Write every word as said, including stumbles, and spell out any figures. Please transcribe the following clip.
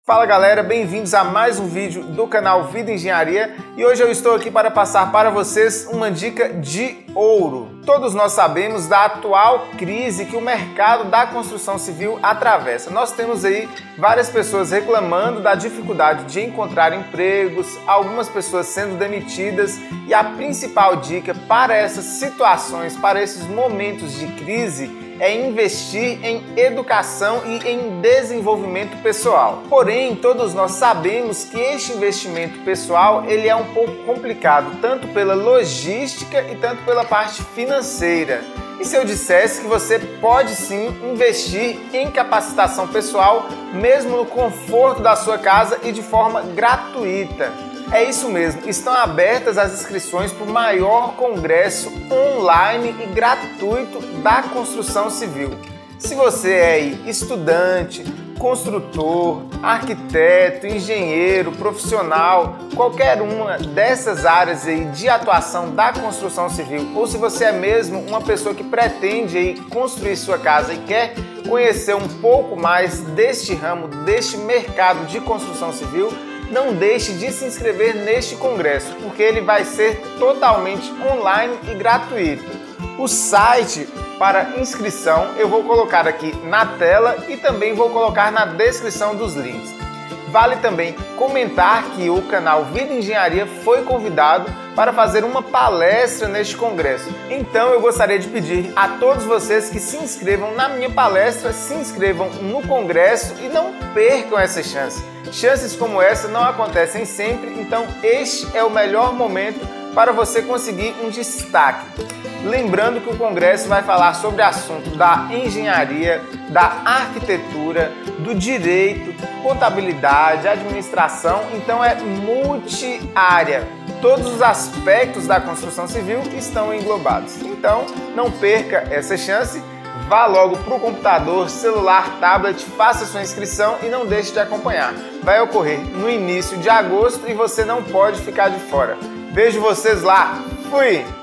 Fala galera, bem-vindos a mais um vídeo do canal Vida Engenharia e hoje eu estou aqui para passar para vocês uma dica de ouro. Todos nós sabemos da atual crise que o mercado da construção civil atravessa. Nós temos aí várias pessoas reclamando da dificuldade de encontrar empregos, algumas pessoas sendo demitidas e a principal dica para essas situações, para esses momentos de crise, é investir em educação e em desenvolvimento pessoal. Porém, todos nós sabemos que este investimento pessoal ele é um pouco complicado, tanto pela logística e tanto pela parte financeira. E se eu dissesse que você pode sim investir em capacitação pessoal, mesmo no conforto da sua casa e de forma gratuita? É isso mesmo, estão abertas as inscrições para o maior congresso online e gratuito da construção civil. Se você é estudante, construtor, arquiteto, engenheiro, profissional, qualquer uma dessas áreas aí de atuação da construção civil, ou se você é mesmo uma pessoa que pretende aí construir sua casa e quer conhecer um pouco mais deste ramo, deste mercado de construção civil, não deixe de se inscrever neste congresso, porque ele vai ser totalmente online e gratuito. O site para inscrição eu vou colocar aqui na tela e também vou colocar na descrição dos links. Vale também comentar que o canal Vida Engenharia foi convidado para fazer uma palestra neste congresso. Então eu gostaria de pedir a todos vocês que se inscrevam na minha palestra, se inscrevam no congresso e não percam essa chance. Chances como essa não acontecem sempre, então este é o melhor momento para você conseguir um destaque. Lembrando que o congresso vai falar sobre assuntos da engenharia, da arquitetura, do direito, contabilidade, administração, então é multi-área. Todos os aspectos da construção civil estão englobados. Então não perca essa chance, vá logo para o computador, celular, tablet, faça sua inscrição e não deixe de acompanhar. Vai ocorrer no início de agosto e você não pode ficar de fora. Vejo vocês lá. Fui!